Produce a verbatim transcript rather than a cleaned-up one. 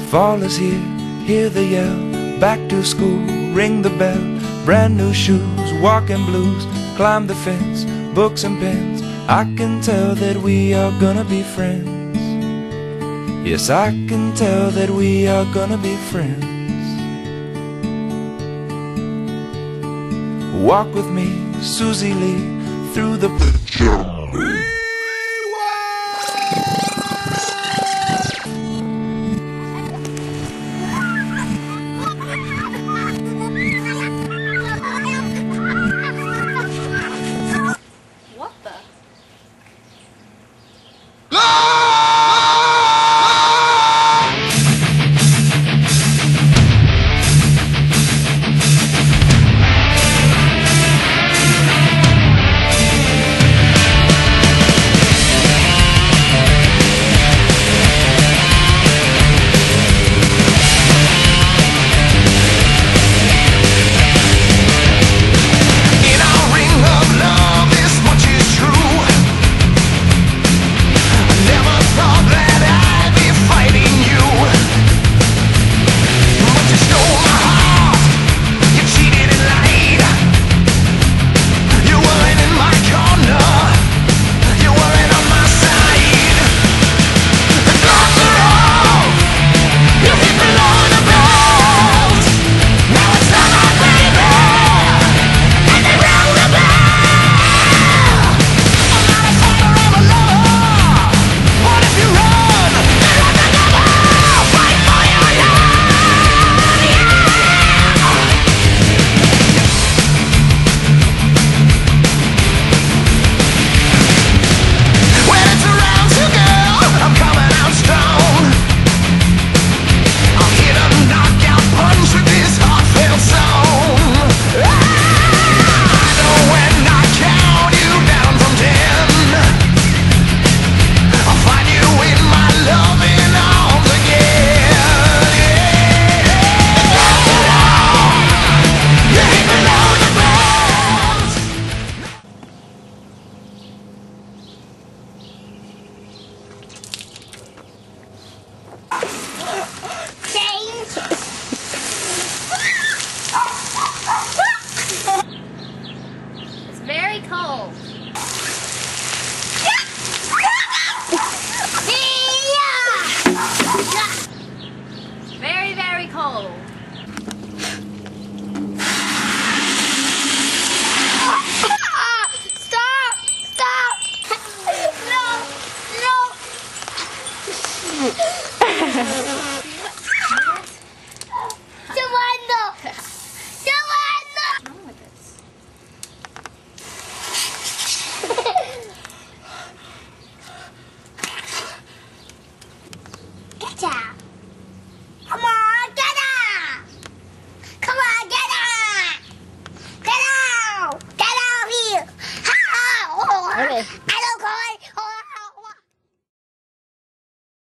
Fall is here, hear the yell, back to school, ring the bell, brand new shoes, walking blues, climb the fence, books and pens. I can tell that we are gonna be friends. Yes, I can tell that we are gonna be friends. Walk with me, Susie Lee, through the What the? It's very cold. Very, very cold. Stop! Stop! No! No!